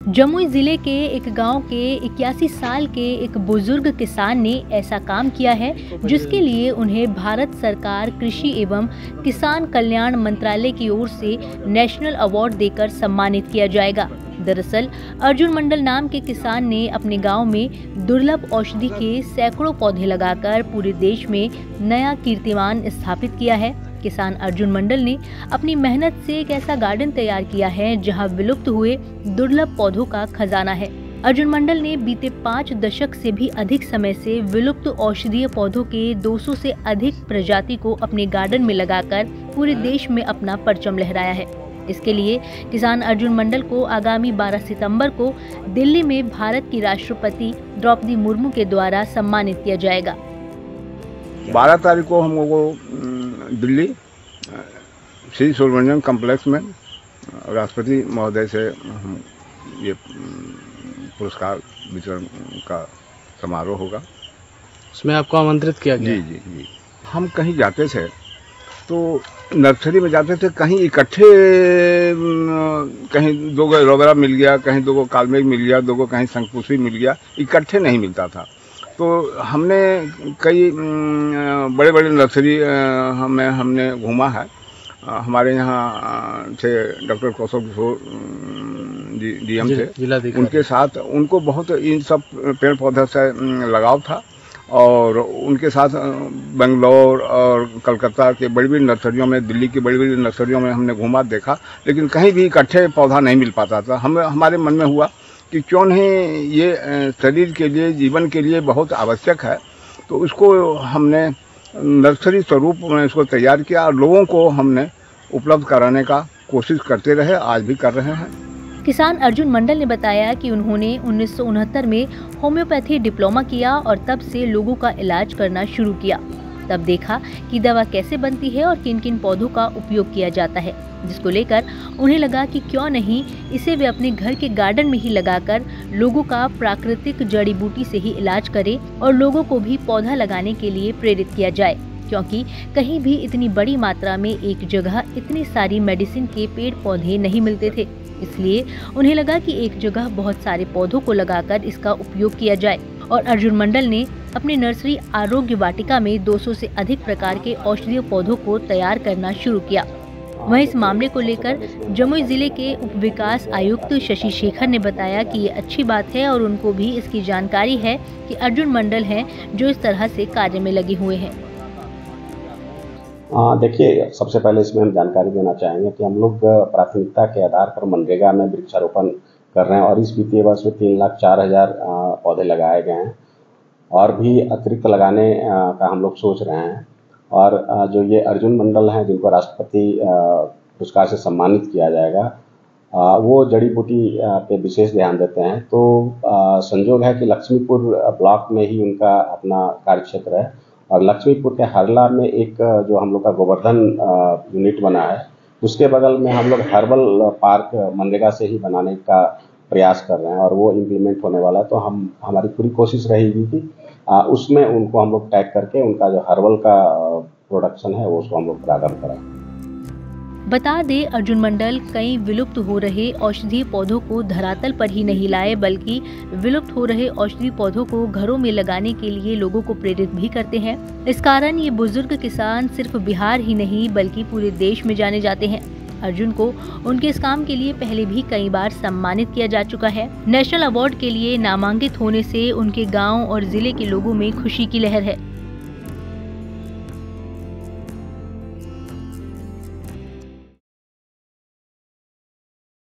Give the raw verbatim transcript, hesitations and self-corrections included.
जमुई जिले के एक गांव के इक्यासी साल के एक बुजुर्ग किसान ने ऐसा काम किया है जिसके लिए उन्हें भारत सरकार कृषि एवं किसान कल्याण मंत्रालय की ओर से नेशनल अवार्ड देकर सम्मानित किया जाएगा। दरअसल अर्जुन मंडल नाम के किसान ने अपने गांव में दुर्लभ औषधि के सैकड़ों पौधे लगाकर पूरे देश में नया कीर्तिमान स्थापित किया है। किसान अर्जुन मंडल ने अपनी मेहनत से एक ऐसा गार्डन तैयार किया है जहां विलुप्त हुए दुर्लभ पौधों का खजाना है। अर्जुन मंडल ने बीते पाँच दशक से भी अधिक समय से विलुप्त औषधीय पौधों के दो सौ से अधिक प्रजाति को अपने गार्डन में लगाकर पूरे देश में अपना परचम लहराया है। इसके लिए किसान अर्जुन मंडल को आगामी बारह सितंबर को दिल्ली में भारत की राष्ट्रपति द्रौपदी मुर्मू के द्वारा सम्मानित किया जाएगा। बारह तारीख को हम लोगों को दिल्ली श्री सुब्रमण्यम कॉम्प्लेक्स में राष्ट्रपति महोदय से हम ये पुरस्कार वितरण का समारोह होगा। उसमें आपको आमंत्रित किया गया? जी जी जी। हम कहीं जाते थे तो नर्सरी में जाते थे, कहीं इकट्ठे, कहीं दो गो एलोवेरा मिल गया, कहीं दो गो कालमेघ मिल गया, दो गो कहीं शंखपुष्पी मिल गया, इकट्ठे नहीं मिलता था। तो हमने कई बड़े बड़े नर्सरी हमें हमने घूमा है। हमारे यहाँ थे doctor Kaushal Kishore ji D M थे, उनके साथ उनको बहुत इन सब पेड़ पौधे से लगाव था और उनके साथ बेंगलोर और कलकत्ता के बड़ी बड़ी नर्सरियों में, दिल्ली की बड़ी बड़ी नर्सरियों में हमने घूमा देखा, लेकिन कहीं भी इकट्ठे पौधा नहीं मिल पाता था। हम हमारे मन में हुआ कि क्यों नहीं, ये शरीर के लिए, जीवन के लिए बहुत आवश्यक है। तो उसको हमने नर्सरी स्वरूप में इसको तैयार किया और लोगों को हमने उपलब्ध कराने का कोशिश करते रहे, आज भी कर रहे हैं। किसान अर्जुन मंडल ने बताया कि उन्होंने उन्नीस सौ उनहत्तर में होम्योपैथी डिप्लोमा किया और तब से लोगों का इलाज करना शुरू किया। तब देखा कि दवा कैसे बनती है और किन किन पौधों का उपयोग किया जाता है, जिसको लेकर उन्हें लगा कि क्यों नहीं इसे वे अपने घर के गार्डन में ही लगाकर लोगों का प्राकृतिक जड़ी बूटी से ही इलाज करें और लोगों को भी पौधा लगाने के लिए प्रेरित किया जाए, क्योंकि कहीं भी इतनी बड़ी मात्रा में एक जगह इतनी सारी मेडिसिन के पेड़ पौधे नहीं मिलते थे। इसलिए उन्हें लगा कि एक जगह बहुत सारे पौधों को लगाकर इसका उपयोग किया जाए और अर्जुन मंडल ने अपनी नर्सरी आरोग्य वाटिका में दो सौ से अधिक प्रकार के औषधीय पौधों को तैयार करना शुरू किया। वहीं इस मामले को लेकर जमुई जिले के उप विकास आयुक्त शशि शेखर ने बताया कि ये अच्छी बात है और उनको भी इसकी जानकारी है कि अर्जुन मंडल हैं जो इस तरह से कार्य में लगे हुए हैं। देखिए, सबसे पहले इसमें हम जानकारी देना चाहेंगे कि हम लोग प्राथमिकता के आधार पर मनरेगा में वृक्षारोपण कर रहे हैं और इस वित्तीय वर्ष में तीन लाख चार हजार पौधे लगाए गए हैं और भी अतिरिक्त लगाने का हम लोग सोच रहे हैं। और जो ये अर्जुन मंडल हैं जिनको राष्ट्रपति पुरस्कार से सम्मानित किया जाएगा, वो जड़ी बूटी पे विशेष ध्यान देते हैं। तो संजोग है कि लक्ष्मीपुर ब्लॉक में ही उनका अपना कार्य क्षेत्र है और लक्ष्मीपुर के हरला में एक जो हम लोग का गोवर्धन यूनिट बना है, उसके बगल में हम लोग हर्बल पार्क मनरेगा से ही बनाने का प्रयास कर रहे हैं और वो इम्प्लीमेंट होने वाला है। तो हम हमारी पूरी कोशिश रहेगी कि आ, उसमें उनको हम लोग टैग करके उनका जो हर्बल का प्रोडक्शन है वो उसको हम लोग प्रारंभ कराएं। बता दे अर्जुन मंडल कई विलुप्त हो रहे औषधीय पौधों को धरातल पर ही नहीं लाए, बल्कि विलुप्त हो रहे औषधीय पौधों को घरों में लगाने के लिए लोगों को प्रेरित भी करते हैं। इस कारण ये बुजुर्ग किसान सिर्फ बिहार ही नहीं बल्कि पूरे देश में जाने जाते हैं। अर्जुन को उनके इस काम के लिए पहले भी कई बार सम्मानित किया जा चुका है। नेशनल अवार्ड के लिए नामांकित होने से उनके गाँव और जिले के लोगों में खुशी की लहर है।